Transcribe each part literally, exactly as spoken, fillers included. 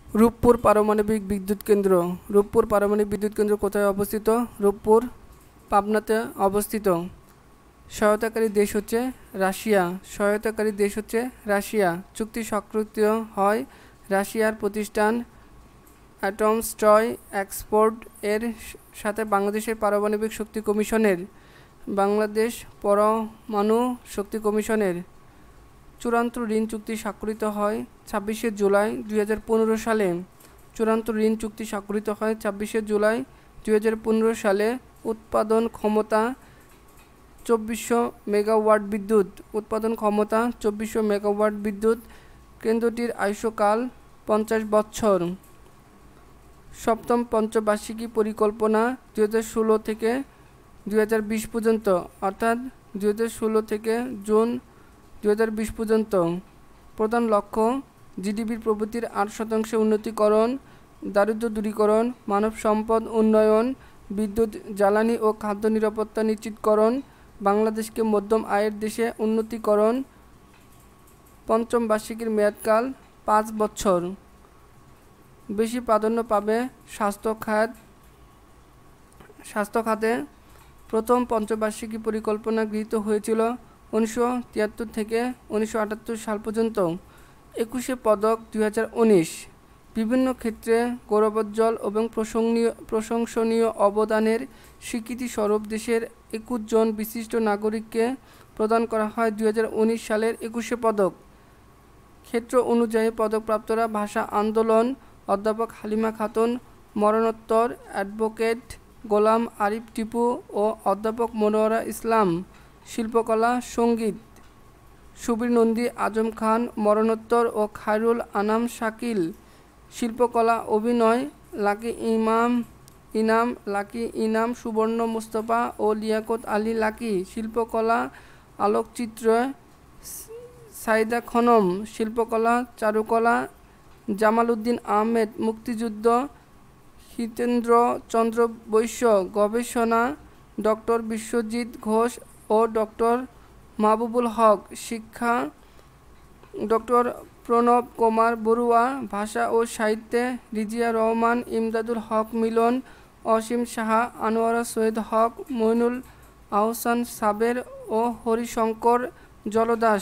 রূপপুর পারমাণবিক বিদ্যুৎ কেন্দ্র। রূপপুর পারমাণবিক বিদ্যুৎ কেন্দ্র কোথায় অবস্থিত? রূপপুর পাবনাতে অবস্থিত। সহায়তাকারী দেশ হচ্ছে রাশিয়া। সহায়তাকারী দেশ হচ্ছে রাশিয়া। চুক্তি স্বাক্ষরিত হয় রাশিয়ার প্রতিষ্ঠান অ্যাটমস্ট্রয় এক্সপোর্ট এর সাথে বাংলাদেশের পারমাণবিক শক্তি কমিশনের। বাংলাদেশ পরমাণু শক্তি কমিশনের। চূড়ান্ত ঋণ চুক্তি স্বাক্ষরিত হয় ছাব্বিশে জুলাই দুই হাজার পনেরো সালে। চূড়ান্ত ঋণ চুক্তি স্বাক্ষরিত হয় ছাব্বিশে জুলাই দুই হাজার পনেরো সালে। উৎপাদন ক্ষমতা চব্বিশশো মেগাওয়াট বিদ্যুৎ। উৎপাদন ক্ষমতা চব্বিশশো মেগাওয়াট বিদ্যুৎ। কেন্দ্রটির আয়ুষ্কাল পঞ্চাশ বছর। সপ্তম পঞ্চবার্ষিকী পরিকল্পনা দুই হাজার ষোলো থেকে দুই হাজার বিশ পর্যন্ত, অর্থাৎ দুই হাজার ষোলো থেকে জুন দুই হাজার বিশ পর্যন্ত। প্রধান লক্ষ্য জিডিপির প্রবৃদ্ধির আট শতাংশে উন্নতিকরণ, দারিদ্র্য দূরীকরণ, মানব সম্পদ উন্নয়ন, বিদ্যুৎ জ্বালানি ও খাদ্য নিরাপত্তা নিশ্চিতকরণ, বাংলাদেশকে মধ্যম আয়ের দেশে উন্নতিকরণ। পঞ্চম বার্ষিকীর মেয়াদকাল পাঁচ বছর। বেশি প্রাধান্য পাবে স্বাস্থ্য খাত স্বাস্থ্য খাতে। প্রথম পঞ্চবার্ষিকী পরিকল্পনা গৃহীত হয়েছিল উনিশশো তিয়াত্তর থেকে উনিশশো আটাত্তর সাল পর্যন্ত। একুশে পদক দুই হাজার উনিশ। বিভিন্ন ক্ষেত্রে গৌরবোজ্জ্বল এবং প্রশংসনীয় প্রশংসনীয় অবদানের স্বীকৃতিস্বরূপ দেশের একুশ জন বিশিষ্ট নাগরিককে প্রদান করা হয় দুই হাজার উনিশ সালের একুশে পদক। ক্ষেত্র অনুযায়ী পদকপ্রাপ্তরা ভাষা আন্দোলন অধ্যাপক হালিমা খাতুন, মরণোত্তর অ্যাডভোকেট গোলাম আরিফ টিপু ও অধ্যাপক মনোয়ারা ইসলাম। শিল্পকলা সঙ্গীত সুবীর নন্দী আজম খান, মরণোত্তর ও খায়রুল আনাম শাকিল। শিল্পকলা অভিনয় লাকি ইমাম ইনাম লাকি ইনাম সুবর্ণ মুস্তফা ও লিয়াকত আলী লাকি। শিল্পকলা আলোকচিত্র সাইদা খনম। শিল্পকলা চারুকলা জামাল উদ্দিন আহমেদ। মুক্তিযুদ্ধ হিতেন্দ্র চন্দ্র বৈশ্য। গবেষণা ডক্টর বিশ্বজিৎ ঘোষ ও ডক্টর মাহবুবুল হক। শিক্ষা ডক্টর প্রণব কুমার বড়ুয়া। ভাষা ও সাহিত্যে রিজিয়া রহমান, ইমদাদুল হক মিলন, অসীম সাহা, আনোয়ারা সৈয়দ হক, মইনুল আহসান সাবের ও হরিশঙ্কর জলদাস।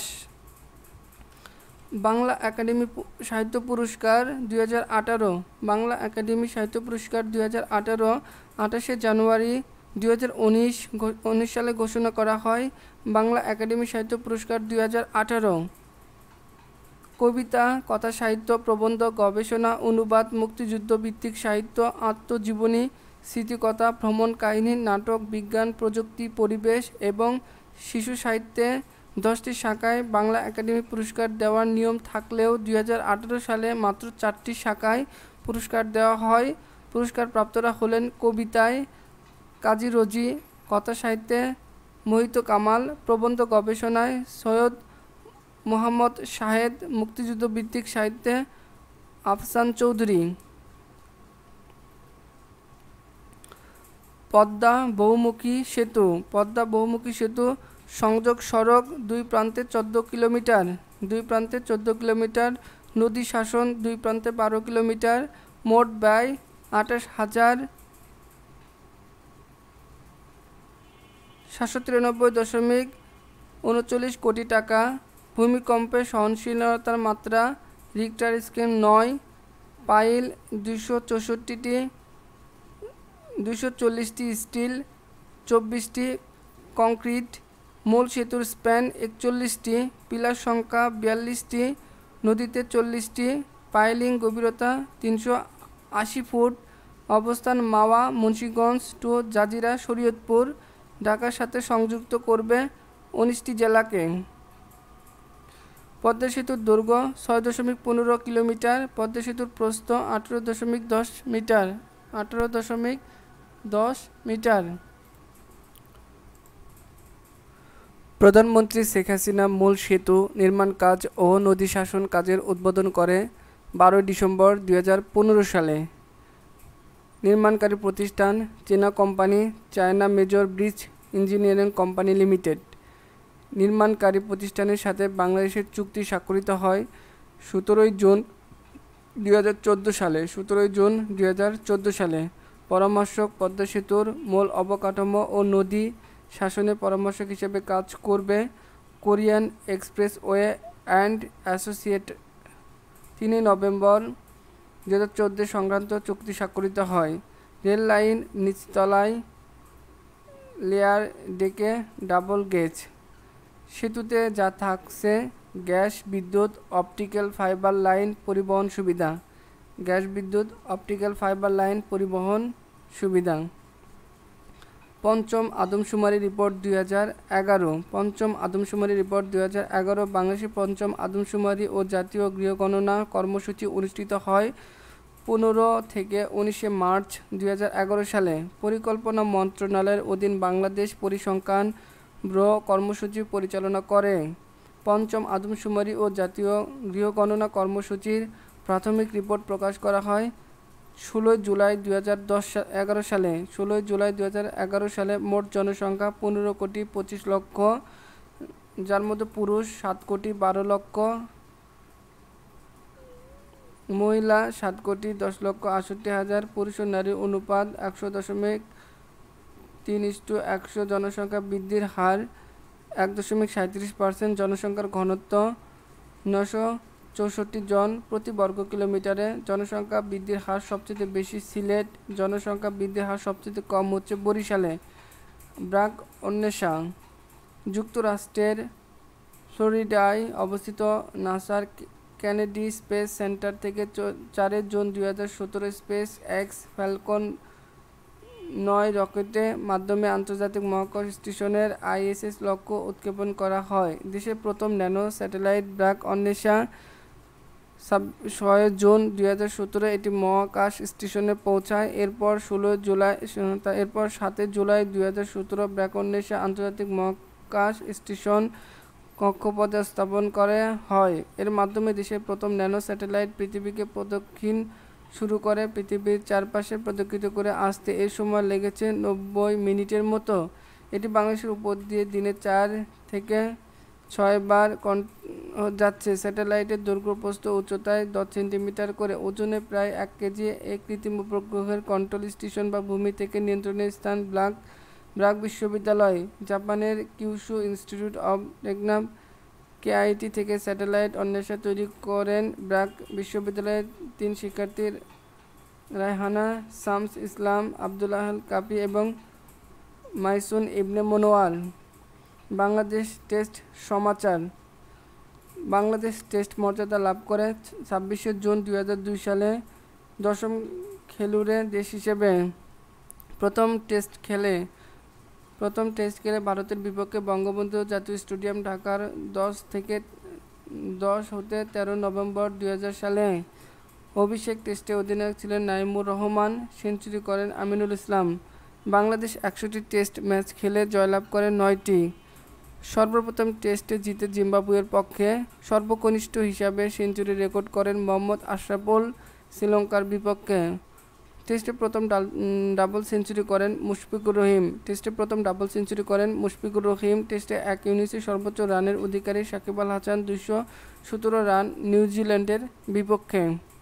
বাংলা একাডেমি সাহিত্য পুরস্কার দুই হাজার আঠারো। বাংলা একাডেমি সাহিত্য পুরস্কার দুই হাজার আঠারো আঠাশে জানুয়ারি দুই হাজার উনিশ উনিশ সালে ঘোষণা করা হয় বাংলা একাডেমি সাহিত্য পুরস্কার দুই হাজার আঠারো। কবিতা, কথা সাহিত্য, প্রবন্ধ, গবেষণা, অনুবাদ, মুক্তিযুদ্ধ ভিত্তিক সাহিত্য, আত্মজীবনী, স্মৃতিকথা, ভ্রমণ কাহিনী, নাটক, বিজ্ঞান, প্রযুক্তি, পরিবেশ এবং শিশু সাহিত্যে দশটি শাখায় বাংলা একাডেমি পুরস্কার দেওয়ার নিয়ম থাকলেও দুই হাজার আঠারো সালে মাত্র চারটি শাখায় পুরস্কার দেওয়া হয়। পুরস্কার প্রাপ্তরা হলেন কবিতায় কাজী রোজি, কথা সাহিত্যে মোহিত কামাল, প্রবন্ধ গবেষণায় সৈয়দ মোহাম্মদ শাহেদ, মুক্তিযুদ্ধ ভিত্তিক সাহিত্যে আফসান চৌধুরী। পদ্মা বহুমুখী সেতু। পদ্মা বহুমুখী সেতু সংযোগ সড়ক, দুই প্রান্তে চোদ্দ কিলোমিটার দুই প্রান্তে চোদ্দ কিলোমিটার নদী শাসন, দুই প্রান্তে বারো কিলোমিটার। মোট ব্যয় আঠাশ হাজার সাতশো তিরানব্বই দশমিক উনচল্লিশ কোটি টাকা। ভূমিকম্পে সহনশীলতার মাত্রা রিক্টার স্কেল নয়। পাইল দুইশো চৌষট্টিটি দুইশো চল্লিশটি স্টিল, চব্বিশটি কংক্রিট। মূল সেতুর স্প্যান একচল্লিশটি, পিলার সংখ্যা বিয়াল্লিশটি, নদীতে চল্লিশটি। পাইলিং গভীরতা তিনশো আশি ফুট। অবস্থান মাওয়া, মুন্সিগঞ্জ টু জাজিরা, শরীয়তপুর। ঢাকার সাথে সংযুক্ত করবে উনিশটি জেলাকে। পদ্মা সেতুর দৈর্ঘ্য ছয় দশমিক পনেরো কিলোমিটার। পদ্মা সেতুর প্রস্থ আঠেরো দশমিক দশ মিটার আঠেরো দশমিক দশ মিটার। প্রধানমন্ত্রী শেখ হাসিনা মূল সেতু নির্মাণ কাজ ও নদী শাসন কাজের উদ্বোধন করে বারোই ডিসেম্বর দুই হাজার পনেরো সালে। নির্মাণকারী প্রতিষ্ঠান চীনা company China Major Bridge Engineering Company Limited. নির্মাণকারী প্রতিষ্ঠানের সাথে বাংলাদেশের চুক্তি স্বাক্ষরিত হয় সতেরোই জুন দুই হাজার চোদ্দো সালে সতেরোই জুন দুই হাজার চোদ্দো সালে পরামর্শক পদ্মা সেতুর মূল অবকাঠামো ও নদী শাসনে পরামর্শক হিসেবে কাজ করবে কোরিয়ান এক্সপ্রেসওয়ে অ্যান্ড অ্যাসোসিয়েট। তিনই নভেম্বর দু হাজার চোদ্দো সংক্রান্ত চুক্তি স্বাক্ষরিত হয়। রেল লাইন নিচতলায় লেয়ার ডেকে ডাবল গেজ। সেতুতে যা থাকছে গ্যাস বিদ্যুৎ অপটিক্যাল ফাইবার লাইন পরিবহন সুবিধা। গ্যাস বিদ্যুৎ অপটিক্যাল ফাইবার লাইন পরিবহন সুবিধা। পঞ্চম আদমশুমারি রিপোর্ট দুই হাজার এগারো পঞ্চম আদমশুমারি রিপোর্ট দুই হাজার এগারো বাংলাদেশের পঞ্চম আদমশুমারি ও জাতীয় গৃহগণনা কর্মসূচি অনুষ্ঠিত হয় পনেরো থেকে উনিশে মার্চ দুই হাজার এগারো সালে। পরিকল্পনা মন্ত্রণালয়ের অধীন বাংলাদেশ পরিসংখ্যান ব্যুরো কর্মসূচি পরিচালনা করে। পঞ্চম আদমশুমারি ও জাতীয় গৃহগণনা কর্মসূচির প্রাথমিক রিপোর্ট প্রকাশ করা হয় ষোলোই জুলাই দুই হাজার দশ এগারো সালে। ষোলোই জুলাই দুই হাজার এগারো সালে মোট জনসংখ্যা পনেরো কোটি পঁচিশ লক্ষ, যার মধ্যে পুরুষ সাত কোটি বারো লক্ষ, মহিলা সাত কোটি দশ লক্ষ আটষট্টি হাজার, পুরুষ ও নারীর অনুপাত একশো দশমিক তিন ইস্টু একশো। জনসংখ্যা বৃদ্ধির হার এক দশমিক সাঁত্রিশ পার্সেন্ট। জনসংখ্যার ঘনত্ব নশো চৌষট্টি জন প্রতি বর্গ কিলোমিটারে। জনসংখ্যা বৃদ্ধির হার সবচেয়ে বেশি সিলেট, জনসংখ্যা বৃদ্ধির হার সবচেয়ে কম হচ্ছে বরিশালে। ব্র্যাক অন্বেষা যুক্তরাষ্ট্রের ফ্লোরিডায় অবস্থিত নাসার কেনেডি স্পেস সেন্টার থেকে চারই জুন দুই হাজার সতেরো স্পেস এক্স ফ্যালকন নয় রকেটের মাধ্যমে আন্তর্জাতিক মহাকাশ স্টেশনের আইএসএস লক্ষ্য উৎক্ষেপণ করা হয়। দেশের প্রথম ন্যানো স্যাটেলাইট ব্র্যাক অন্বেষা ছয় জুন দুই হাজার সতেরো এটি মহাকাশ স্টেশনে পৌঁছায়। এরপর ষোলোই জুলাই এরপর সাতই জুলাই দুই হাজার সতেরো ব্র্যাক অন্বেষা আন্তর্জাতিক মহাকাশ স্টেশন কক্ষপথে স্থাপন করা হয়। এর মাধ্যমে দেশের প্রথম ন্যানো স্যাটেলাইট পৃথিবীকে প্রদক্ষিণ শুরু করে পৃথিবীর চারপাশে প্রদক্ষিত করে আসতে এর সময় লেগেছে নব্বই মিনিটের মতো। এটি বাংলাদেশের উপর দিয়ে দিনে চার থেকে ছয় বার যাচ্ছে। স্যাটেলাইটের দৈর্ঘ্য প্রস্থ উচ্চতায় দশ সেন্টিমিটার করে, ওজনে প্রায় এক কেজি। এই কৃত্রিম উপগ্রহের কন্ট্রোল স্টেশন বা ভূমি থেকে নিয়ন্ত্রণের স্থান ব্র্যাক ব্র্যাক বিশ্ববিদ্যালয়। জাপানের Kyushu Institute of Technology KIT থেকে স্যাটেলাইট অন্বেষা তৈরি করেন ব্র্যাক বিশ্ববিদ্যালয়ের তিন শিক্ষার্থী রায়হানা শামস ইসলাম, আবদুল্লাহ কাপি এবং মাইসুন ইবনে মনোয়ার। বাংলাদেশ টেস্ট সমাচার। বাংলাদেশ টেস্ট মর্যাদা লাভ করে ছাব্বিশে জুন দুই হাজার দুই সালে দশম খেলুড়ে দেশ হিসেবে প্রথম টেস্ট খেলে প্রথম টেস্ট খেলে ভারতের বিপক্ষে বঙ্গবন্ধু জাতীয় স্টেডিয়াম ঢাকার দশ থেকে দশ হতে তেরো নভেম্বর দুই হাজার সালে। অভিষেক টেস্টে অধিনায়ক ছিলেন নাইমুর রহমান, সেঞ্চুরি করেন আমিনুল ইসলাম। বাংলাদেশ একশোটি টেস্ট ম্যাচ খেলে জয়লাভ করে নয়টি। সর্বপ্রথম টেস্টে জিতে জিম্বাবুয়ের পক্ষে সর্বকনিষ্ঠ হিসাবে সেঞ্চুরি রেকর্ড করেন মোহাম্মদ আশরাফুল শ্রীলঙ্কার বিপক্ষে। টেস্টে প্রথম ডাবল সেঞ্চুরি করেন মুশফিকুর রহিম টেস্টে প্রথম ডাবল সেঞ্চুরি করেন মুশফিকুর রহিম টেস্টে এক ইনিংসে সর্বোচ্চ রানের অধিকারী সাকিব আল হাসান দুইশো সতেরো রান নিউজিল্যান্ডের বিপক্ষে।